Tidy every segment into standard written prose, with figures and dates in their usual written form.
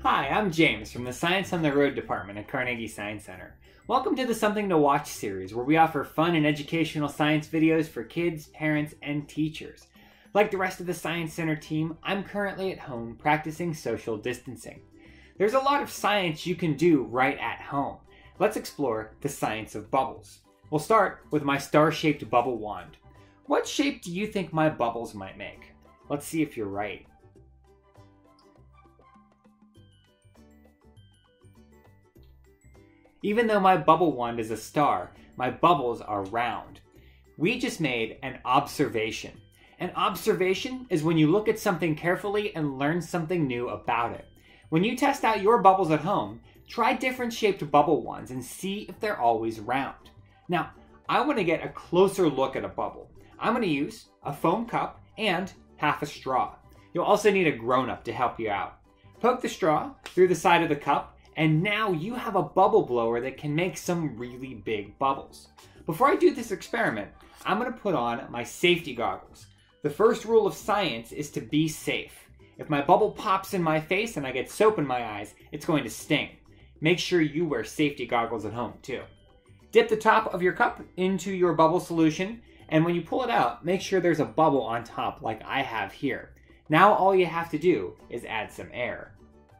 Hi, I'm James from the Science on the Road department at Carnegie Science Center. Welcome to the Something to Watch series, where we offer fun and educational science videos for kids, parents, and teachers. Like the rest of the Science Center team, I'm currently at home practicing social distancing. There's a lot of science you can do right at home. Let's explore the science of bubbles. We'll start with my star-shaped bubble wand. What shape do you think my bubbles might make? Let's see if you're right. Even though my bubble wand is a star, my bubbles are round. We just made an observation. An observation is when you look at something carefully and learn something new about it. When you test out your bubbles at home, try different shaped bubble wands and see if they're always round. Now, I want to get a closer look at a bubble. I'm going to use a foam cup and half a straw. You'll also need a grown-up to help you out. Poke the straw through the side of the cup, and now you have a bubble blower that can make some really big bubbles. Before I do this experiment, I'm going to put on my safety goggles. The first rule of science is to be safe. If my bubble pops in my face and I get soap in my eyes, it's going to sting. Make sure you wear safety goggles at home too. Dip the top of your cup into your bubble solution, and when you pull it out, make sure there's a bubble on top like I have here. Now all you have to do is add some air.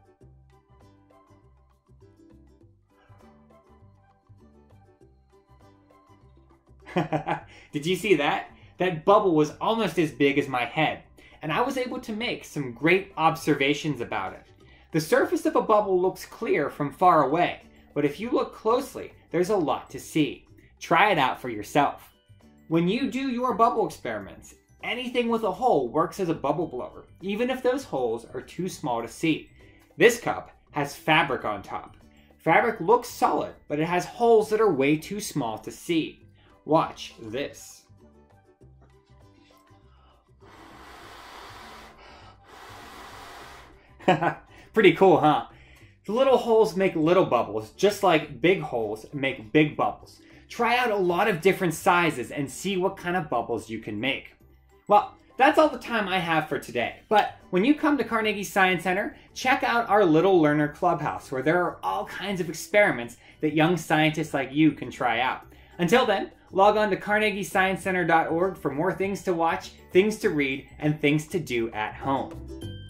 Did you see that? That bubble was almost as big as my head, and I was able to make some great observations about it. The surface of a bubble looks clear from far away, but if you look closely, there's a lot to see. Try it out for yourself. When you do your bubble experiments, anything with a hole works as a bubble blower, even if those holes are too small to see. This cup has fabric on top. Fabric looks solid, but it has holes that are way too small to see. Watch this. Pretty cool, huh? The little holes make little bubbles, just like big holes make big bubbles. Try out a lot of different sizes and see what kind of bubbles you can make. Well, that's all the time I have for today. But when you come to Carnegie Science Center, check out our Little Learner Clubhouse, where there are all kinds of experiments that young scientists like you can try out. Until then, log on to carnegiesciencecenter.org for more things to watch, things to read, and things to do at home.